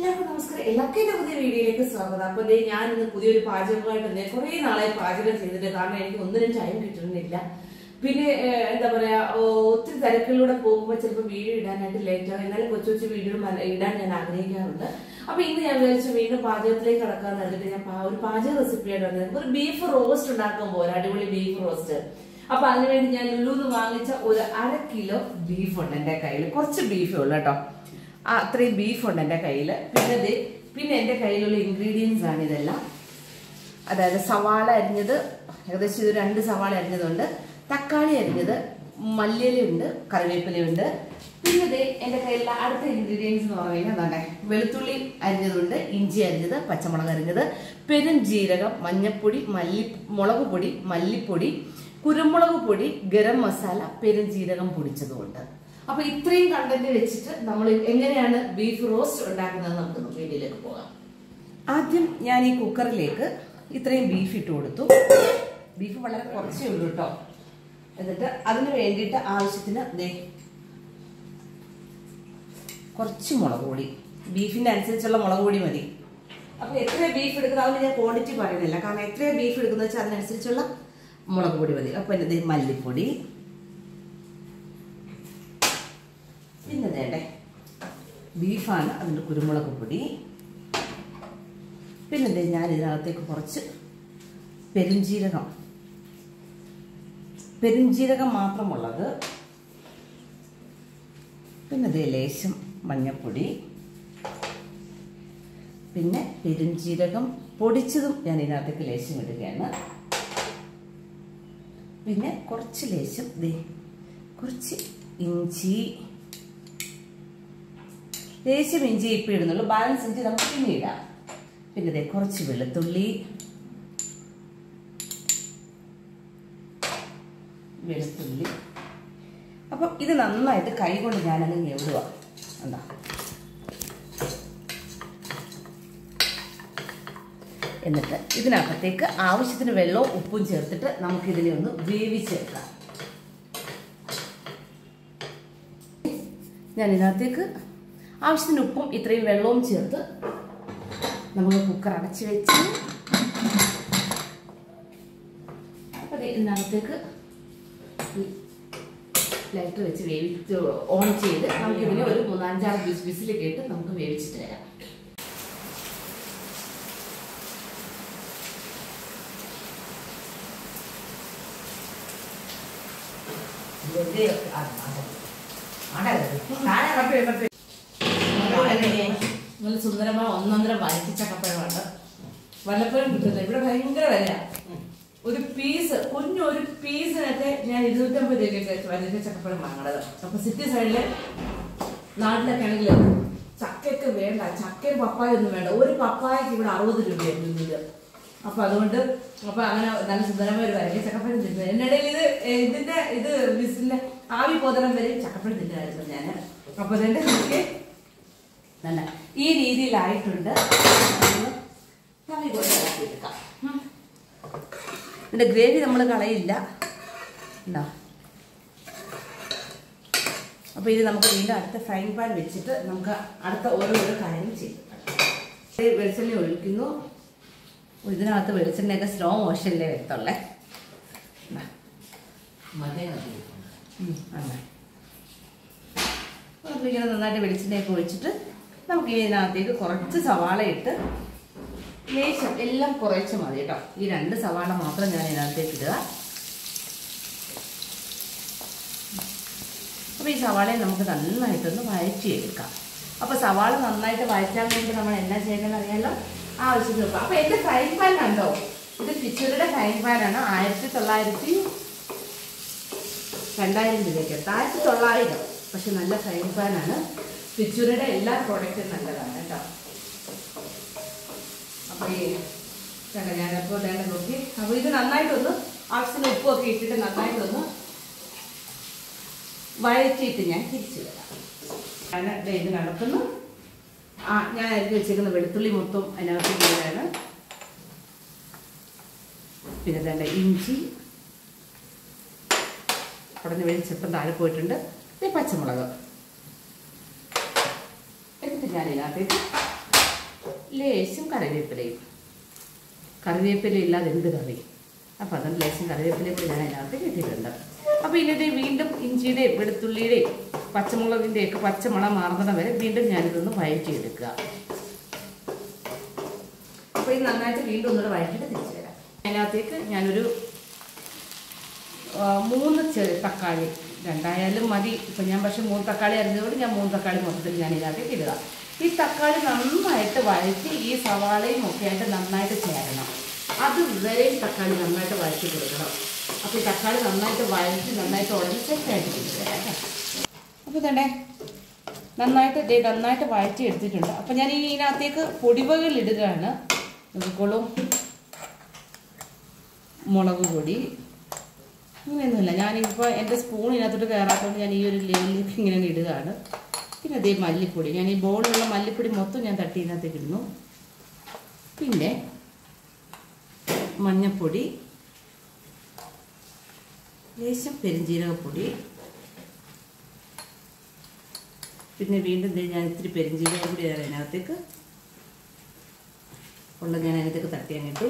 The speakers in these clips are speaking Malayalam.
എല്ലാവർക്കും നമസ്കാരം. എല്ലാവർക്കും പുതിയ വീഡിയോയിലേക്ക് സ്വാഗതം. അപ്പൊ ഞാൻ ഇന്ന് പുതിയൊരു പാചകമായിട്ട് കുറെ നാളായി പാചകം ചെയ്തിട്ട്, കാരണം എനിക്ക് ഒന്നിനും ടൈം കിട്ടുന്നില്ല. പിന്നെ എന്താ പറയാ, ഒത്തിരി തിരക്കിലൂടെ പോകുമ്പോൾ ചിലപ്പോൾ വീഡിയോ ഇടാനായിട്ട് ലേറ്റ് ആവും. എന്നാലും കൊച്ചു കൊച്ചു വീഡിയോ ഇടാൻ ഞാൻ ആഗ്രഹിക്കാറുണ്ട്. അപ്പൊ ഇന്ന് ഞാൻ വിചാരിച്ചു വീണ്ടും പാചകത്തിലേക്ക് കടക്കാന്ന് പറഞ്ഞിട്ട് ഞാൻ ഒരു പാചക റെസിപ്പിയായിട്ട് വന്നത്. ഒരു ബീഫ് റോസ്റ്റ് ഉണ്ടാക്കുമ്പോൾ ഒരു അടിപൊളി ബീഫ് റോസ്റ്റ്. അപ്പൊ അതിനുവേണ്ടി ഞാൻ ലുലുന്ന് വാങ്ങിച്ച ഒരു 1/2 കിലോ ബീഫ് ഉണ്ട് എന്റെ കയ്യിൽ. കുറച്ച് ബീഫേ ഉള്ളു കേട്ടോ. അത്രയും ബീഫുണ്ട് എൻ്റെ കയ്യിൽ. പിന്നെ എൻ്റെ കയ്യിലുള്ള ഇൻഗ്രീഡിയൻസ് ആണ് ഇതെല്ലാം. അതായത് സവാള അരിഞ്ഞത്, ഏകദേശം ഇത് 2 സവാള അരിഞ്ഞതുണ്ട്, തക്കാളി അരിഞ്ഞത്, മല്ലിയിലുണ്ട്, കറിവേപ്പിലയുണ്ട്. പിന്നെ എൻ്റെ കയ്യിലുള്ള അടുത്ത ഇൻഗ്രീഡിയൻസ് എന്ന് പറഞ്ഞു കഴിഞ്ഞാൽ അതാണ് വെളുത്തുള്ളി അരിഞ്ഞതുണ്ട്, ഇഞ്ചി അരിഞ്ഞത്, പച്ചമുളക് അരിഞ്ഞത്, പെരുംജീരകം, മഞ്ഞൾപ്പൊടി, മുളക് പൊടി, മല്ലിപ്പൊടി, കുരുമുളക് പൊടി, ഗരം മസാല, പെരുംജീരകം പൊടിച്ചതുകൊണ്ട്. അപ്പൊ ഇത്രയും കണ്ടന്റ് വെച്ചിട്ട് നമ്മൾ എങ്ങനെയാണ് ബീഫ് റോസ്റ്റ് ഉണ്ടാക്കുന്നത് നമുക്ക് വീഡിയോയിലേക്ക് പോകാം. ആദ്യം ഞാൻ ഈ കുക്കറിലേക്ക് ഇത്രയും ബീഫ് ഇട്ട് കൊടുത്തു. ബീഫ് വളരെ കുറച്ചേ ഉള്ളൂ കേട്ടോ. എന്നിട്ട് അതിന് വേണ്ടിയിട്ട് ആവശ്യത്തിന് കുറച്ച് മുളക് പൊടി, ബീഫിന്റെ അനുസരിച്ചുള്ള മുളക് പൊടി മതി. അപ്പൊ എത്ര ബീഫ് എടുക്കുന്നത് അതിന് ഞാൻ ക്വാണ്ടിറ്റി പറയുന്നില്ല, കാരണം എത്ര ബീഫ് എടുക്കുന്നത് വെച്ചാൽ അതിനനുസരിച്ചുള്ള മുളക് പൊടി മതി. അപ്പൊ എന്റെ മല്ലിപ്പൊടി, പിന്നെ വേണ്ടേ ബീഫാണ്, അതിൻ്റെ കുരുമുളക് പൊടി. പിന്നെ ഞാൻ ഇതിനകത്തേക്ക് കുറച്ച് പെരുംജീരകം മാത്രമുള്ളത്. പിന്നെ ലേശം മഞ്ഞൾപ്പൊടി, പിന്നെ പെരുംജീരകം പൊടിച്ചതും ഞാൻ ഇതിനകത്തേക്ക് ലേശം ഇടുകയാണ്. പിന്നെ കുറച്ച് ലേശം കുറച്ച് ഇഞ്ചി, ലേശം ഇഞ്ചി ഇപ്പം ഇടുന്നുള്ളൂ, ബാലൻസ് ഇഞ്ചി നമുക്ക് പിന്നെ ഇടാം. പിന്നെ കുറച്ച് വെളുത്തുള്ളി, അപ്പം ഇത് നന്നായിട്ട് കൈ കൊണ്ട് ഞാനങ്ങ് ഞെവിടുക. എന്താ എന്നിട്ട് ഇതിനകത്തേക്ക് ആവശ്യത്തിന് വെള്ളവും ഉപ്പും ചേർത്തിട്ട് നമുക്കിതിനെ ഒന്ന് വേവിച്ചെടുക്കാം. ഞാൻ ഇതിനകത്തേക്ക് ആവശ്യത്തിന് ഉപ്പും ഇത്രയും വെള്ളവും ചേർത്ത് നമുക്ക് കുക്കർ അടച്ചു വെച്ച് അപ്പം ഇതിനകത്തേക്ക് ലൈറ്റർ വെച്ച് വേവിച്ച് ഓൺ ചെയ്ത് നമുക്കിതിനെ ഒരു 3-5 വിസിൽ കേട്ട് നമുക്ക് വേവിച്ചിട്ട് വരാം. നല്ല സുന്ദരമായ 1.5 വരട്ടി ചക്കപ്പഴമാണ്. വല്ലപ്പോഴും കിട്ടുന്നത് ഇവിടെ ഭയങ്കര വിലയാണ്. ഒരു പീസിനൊക്കെ ഞാൻ 250 രൂപയ്ക്ക് വരട്ടി ചക്കപ്പഴം വാങ്ങണത്. അപ്പൊ സിറ്റി സൈഡില് നാട്ടിലൊക്കെ ആണെങ്കിൽ ചക്കയ്ക്ക് വേണ്ട, ചക്കയും പപ്പായ ഒന്നും വേണ്ട. ഒരു പപ്പായക്ക് ഇവിടെ 60 രൂപയായിരുന്നു. അപ്പൊ അതുകൊണ്ട് അങ്ങനെ നല്ല സുന്ദരമായ ഒരു വരട്ടി ചക്കപ്പഴം തിന്നുന്നത്. എന്നിടയിൽ ഇത് വിസിലിന്റെ ആവി പോതനം വരെ ചക്കപ്പഴം തിന്നായിരുന്നു ഞാൻ. അപ്പൊ അതിന്റെ നല്ല ഈ രീതിയിലായിട്ടുണ്ട്. ഇതിന്റെ ഗ്രേവി നമ്മൾ കളയില്ല. അപ്പൊ ഇത് നമുക്ക് വീണ്ടും അടുത്ത ഫ്രൈങ് പാൻ വെച്ചിട്ട് നമുക്ക് അടുത്ത ഓരോരോ കാര്യം ചെയ്യും. വെളിച്ചെണ്ണ ഒഴിക്കുന്നു. ഇതിനകത്ത് വെളിച്ചെണ്ണയൊക്കെ സ്ലോ മോഷനിലേ വരത്തുള്ളേ. ഇങ്ങനെ നന്നായിട്ട് വെളിച്ചെണ്ണയൊക്കെ ഒഴിച്ചിട്ട് നമുക്ക് ഇതിനകത്തേക്ക് കുറച്ച് സവാള ഇട്ട് ലേശം, എല്ലാം കുറച്ച് മതി കേട്ടോ. ഈ 2 സവാള മാത്രം ഞാൻ ഇതിനകത്തേക്ക് ഇടുക. അപ്പോൾ ഈ സവാളയെ നമുക്ക് നന്നായിട്ടൊന്ന് വഴറ്റിയെടുക്കാം. അപ്പോൾ സവാള നന്നായിട്ട് വഴറ്റാൻ വേണ്ടി നമ്മൾ എന്നാ ചെയ്യണമെന്ന് അറിയാലോ, ആവശ്യം നോക്കാം. അപ്പോൾ എൻ്റെ ഫ്രൈ പാൻ കണ്ടോ, ഇത് ഫിച്ചറുടെ ഫ്രൈ പാനാണ്. 2000 രൂപയ്ക്ക് 1900. പക്ഷെ നല്ല ഫ്രൈ പാനാണ്. ഫിച്ചറുടെ എല്ലാ പ്രോഡക്റ്റും നല്ലതാണ് കേട്ടോ. അപ്പോൾ ഞാനപ്പോൾ നോക്കി. അപ്പോൾ ഇത് നന്നായിട്ടൊന്ന് ആവശ്യത്തിന് ഉപ്പൊക്കെ ഇട്ടിട്ട് നന്നായിട്ടൊന്ന് വഴറ്റിയിട്ട് ഞാൻ തിരിച്ചു വരാം. ഞാൻ ഇത് നടക്കുന്നു. ഞാൻ അരിഞ്ഞ് വെച്ചേക്കുന്ന വെളുത്തുള്ളി മൊത്തം അതിനകത്ത് ഇടുകയാണ്. പിന്നെ ഇഞ്ചി ഉടനെ വെളിച്ചെപ്പം താഴെ പോയിട്ടുണ്ട്. പച്ചമുളക് എന്നിട്ട് ഞാൻ ഇതിനകത്തേക്ക് ലേശം കറിവേപ്പിലയും. കറിവേപ്പില ഇല്ലാതെ എന്ത് കറി? അപ്പം അതുകൊണ്ട് ലേശം കറിവേപ്പിലയും കൂടി ഞാൻ അതിനകത്ത് കിട്ടിയിട്ടുണ്ട്. അപ്പോൾ ഇനി വീണ്ടും ഇഞ്ചിയുടെയും വെളുത്തുള്ളിയുടെയും പച്ചമുളകിൻ്റെയൊക്കെ പച്ചമണം മാറുന്നത് വരെ വീണ്ടും ഞാനിതൊന്ന് വഴറ്റിയെടുക്കുക. അപ്പോൾ ഇത് നന്നായിട്ട് വീണ്ടും ഒന്നുകൂടെ വഴറ്റിയിട്ട് തിരിച്ചു തരാം. അതിനകത്തേക്ക് ഞാനൊരു 3 തക്കാളി, 2 മതി. ഇപ്പം ഞാൻ പക്ഷേ 3 തക്കാളി അരിഞ്ഞതുകൊണ്ട് ഞാൻ 3 തക്കാളി മൊത്തത്തിൽ ഞാൻ ഇതിനകത്തേക്ക് ഇടുക. ഈ തക്കാളി നന്നായിട്ട് വഴറ്റി ഈ സവാളയും ഒക്കെ ആയിട്ട് നന്നായിട്ട് ചേരണം. അതുവരെയും തക്കാളി നന്നായിട്ട് വഴറ്റി കൊടുക്കണം. അപ്പോൾ ഈ തക്കാളി നന്നായിട്ട് വഴറ്റി നന്നായിട്ട് ഉടനെ സെറ്റായിട്ട് കൊടുക്കുക. അപ്പോൾ തന്നെ നന്നായിട്ട് വഴറ്റി എടുത്തിട്ടുണ്ട്. അപ്പോൾ ഞാൻ ഇതിനകത്തേക്ക് പൊടിവകൾ ഇടുകയാണ്. നോക്കിക്കോളും. മുളക് പൊടി അങ്ങനെയൊന്നുമില്ല. ഞാനിപ്പോൾ എൻ്റെ സ്പൂൺ ഇതിനകത്തോട്ട് കയറാത്തതുകൊണ്ട് ഞാൻ ഈ ഒരു ലെവലിലേക്ക് ഇങ്ങനെ ഇടുകയാണ്. പിന്നെ അതേ മല്ലിപ്പൊടി, ഞാൻ ഈ ബോളിലുള്ള മല്ലിപ്പൊടി മൊത്തം ഞാൻ തട്ടി ഇതിനകത്തേക്ക് ഇടുന്നു. പിന്നെ മഞ്ഞൾപ്പൊടി, ലേശം പെരുംജീരകപ്പൊടി, പിന്നെ വീണ്ടും ഞാൻ ഇത്തിരി പെരുംജീരകം കൂടി അതിനകത്തേക്ക് ഞാൻ അതിനകത്തേക്ക് തട്ടിയങ്ങിട്ടു.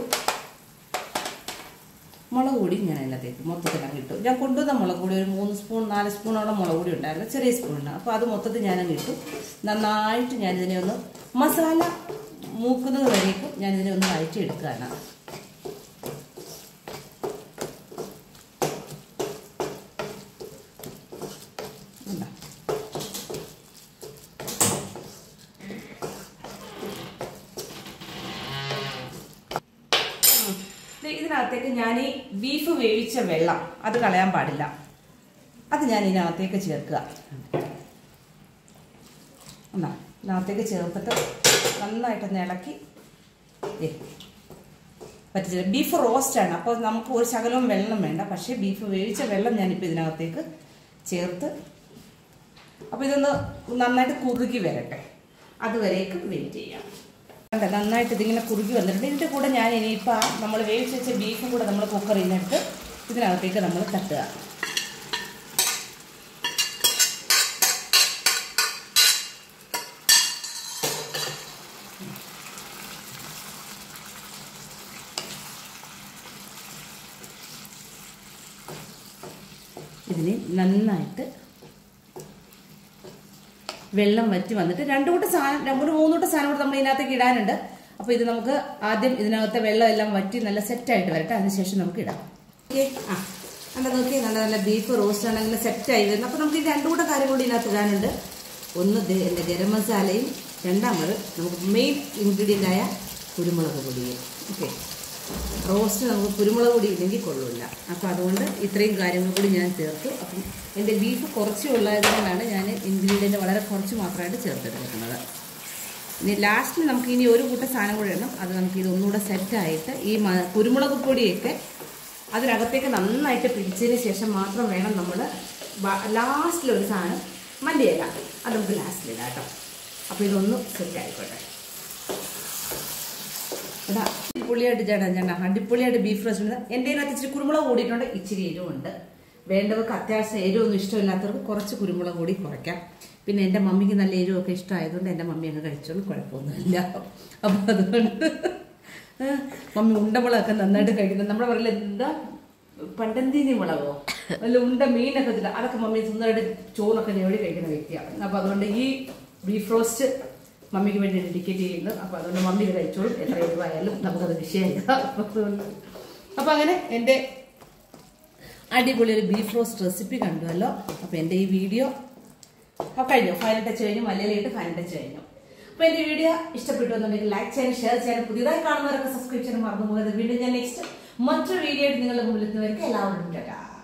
മുളക് പൊടി ഞാൻ അതിനകത്തേക്ക് മൊത്തത്തിലങ്ങ് ഇട്ടു. ഞാൻ കൊണ്ടുവന്ന മുളക് പൊടി ഒരു 3 സ്പൂൺ 4 സ്പൂണോളം മുളക് പൊടി ഉണ്ടായിരുന്നു, ചെറിയ സ്പൂണിന്. അപ്പോൾ അത് മൊത്തത്തിൽ ഞാനങ്ങ് ഇട്ടു. നന്നായിട്ട് ഞാനിതിനെ ഒന്ന് മസാല മൂക്കുന്നത് വരേക്കും ഞാനിതിനെ ഒന്ന് വഴറ്റി എടുക്കുകയാണ്. ഇതിനകത്തേക്ക് ഞാൻ ഈ ബീഫ് വേവിച്ച വെള്ളം അത് കളയാൻ പാടില്ല, അത് ഞാൻ ഇതിനകത്തേക്ക് ചേർക്കുക. ഇതിനകത്തേക്ക് ചേർത്തിട്ട് നന്നായിട്ടൊന്ന് ഇളക്കി പറ്റിച്ചില്ല. ബീഫ് റോസ്റ്റാണ്, അപ്പോൾ നമുക്ക് ഒരു ശകലവും വെള്ളം വേണ്ട. പക്ഷേ ബീഫ് വേവിച്ച വെള്ളം ഞാനിപ്പോൾ ഇതിനകത്തേക്ക് ചേർത്ത് അപ്പോൾ ഇതൊന്ന് നന്നായിട്ട് കുറുകി വരട്ടെ, അതുവരേക്കും വെയിറ്റ് ചെയ്യാം. നന്നായിട്ട് ഇതിങ്ങനെ കുറുകി വന്നിട്ടുണ്ട്. ഇതിൻ്റെ കൂടെ ഞാൻ ഇനിയിപ്പോൾ നമ്മൾ വേവിച്ച് വെച്ച ബീഫും കൂടെ നമ്മൾ കുക്കറിൽ നിന്നെടുത്ത് ഇതിനകത്തേക്ക് നമ്മൾ തട്ടുക. ഇതിന് നന്നായിട്ട് വെള്ളം വറ്റി വന്നിട്ട് 2 കൂട്ടം സാധനം 3 കൂട്ടം സാധനം കൂടെ നമ്മൾ ഇതിനകത്തേക്ക് ഇടാനുണ്ട്. അപ്പോൾ ഇത് നമുക്ക് ആദ്യം ഇതിനകത്തെ വെള്ളം എല്ലാം വറ്റി നല്ല സെറ്റായിട്ട് വരട്ടെ, അതിനുശേഷം നമുക്ക് ഇടാം. ഓക്കെ. നല്ല നോക്കി നല്ല ബീഫ് റോസ്റ്റ് ആണെങ്കിൽ സെറ്റായി വരുന്നത്. അപ്പോൾ നമുക്ക് ഈ 2 കൂട്ടം കാര്യം കൂടി ഇതിനകത്ത് ഇടാനുണ്ട്. ഒന്ന് എൻ്റെ ഗരം മസാലയും, രണ്ടാമത് നമുക്ക് മെയിൻ ഇൻഗ്രീഡിയൻ്റ് ആയ കുരുമുളക് പൊടിയും. ഓക്കെ. റോസ്റ്റ് നമുക്ക് കുരുമുളക് പൊടി ഇല്ലെങ്കിൽ കൊള്ളില്ല. അപ്പോൾ അതുകൊണ്ട് ഇത്രയും കാര്യങ്ങൾ കൂടി ഞാൻ ചേർത്തു. അപ്പം എൻ്റെ ബീഫ് കുറച്ച് ഉള്ളതുകൊണ്ടാണ് ഞാൻ ഇൻഗ്രീഡിയൻറ്റ് വളരെ കുറച്ച് മാത്രമായിട്ട് ചേർത്തെടുക്കുന്നത്. ഇനി ലാസ്റ്റിൽ നമുക്ക് ഇനി ഒരു കൂട്ടം സാധനം കൂടി ഇടണം. അത് നമുക്ക് ഇതൊന്നുകൂടെ സെറ്റായിട്ട് ഈ കുരുമുളക് പൊടിയൊക്കെ അതിനകത്തേക്ക് നന്നായിട്ട് പിടിച്ചതിന് ശേഷം മാത്രം വേണം നമ്മൾ ലാസ്റ്റിലൊരു സാധനം മല്ലിയില, അത് നമുക്ക് ലാസ്റ്റിലിടാം കേട്ടോ. അപ്പോൾ ഇതൊന്ന് സെറ്റായിക്കോട്ടെ. ഇതാ അടിപൊളിയായിട്ട് ചേട്ടാ അടിപൊളിയായിട്ട് ബീഫ് റോസ്റ്റ് ഉണ്ട്. എൻ്റെ ഇതിനകത്ത് ഇച്ചിരി കുരുമുളക് കൂടിയിട്ടുണ്ട്, ഇച്ചിരി എരിവുണ്ട്. വേണ്ടവർക്ക് അത്യാവശ്യം എരിവൊന്നും ഇഷ്ടമില്ലാത്തവർക്ക് കുറച്ച് കുരുമുളക് കൂടി കുറയ്ക്കാം. പിന്നെ എൻ്റെ മമ്മിക്ക് നല്ല എരിവൊക്കെ ഇഷ്ടമായതുകൊണ്ട് എൻ്റെ മമ്മി അങ്ങ് കഴിച്ചോളും, കുഴപ്പമൊന്നുമില്ല. അപ്പം അതുകൊണ്ട് മമ്മി ഉണ്ടമുളകൊക്കെ നന്നായിട്ട് കഴിക്കുന്നത്. നമ്മളെ പറയില്ല എന്താ പണ്ടന്തീനി മുളകോ അല്ല ഉണ്ട മീനൊക്കെ തില്ല, അതൊക്കെ മമ്മി സുന്ദരമായിട്ട് ചോറൊക്കെ ഞെടി കഴിക്കുന്ന വ്യക്തിയാണ്. അപ്പോൾ അതുകൊണ്ട് ഈ ബീഫ് റോസ്റ്റ് മമ്മിക്ക് വേണ്ടി ഡെഡിക്കേറ്റ് ചെയ്യുന്നു. അപ്പോൾ അതുകൊണ്ട് മമ്മി കഴിച്ചോളും, എത്ര എരിവായാലും നമുക്കത് വിഷയമില്ല. അപ്പോൾ അങ്ങനെ എൻ്റെ അടിപൊളി ഒരു ബീഫ് റോസ്റ്റ് റെസിപ്പി കണ്ടുവല്ലോ. അപ്പോൾ എൻ്റെ ഈ വീഡിയോ കഴിഞ്ഞു, ഫൈനൽ ടച്ച് കഴിഞ്ഞു, മലയാളിയിട്ട് ഫൈനൽ ടച്ച് കഴിഞ്ഞു. അപ്പോൾ എൻ്റെ വീഡിയോ ഇഷ്ടപ്പെട്ടു എന്നുണ്ടെങ്കിൽ ലൈക്ക് ചെയ്യാനും ഷെയർ ചെയ്യാനും, പുതിയതായി കാണുന്നവരൊക്കെ സബ്സ്ക്രൈബ് ചെയ്യാനും മറന്നു പോകരുത്. വീണ്ടും ഞാൻ നെക്സ്റ്റ് മറ്റൊരു വീഡിയോ ആയിട്ട് നിങ്ങളുടെ മുമ്പിൽ എത്തുന്നവർക്ക് എല്ലാവരും ടാറ്റാ.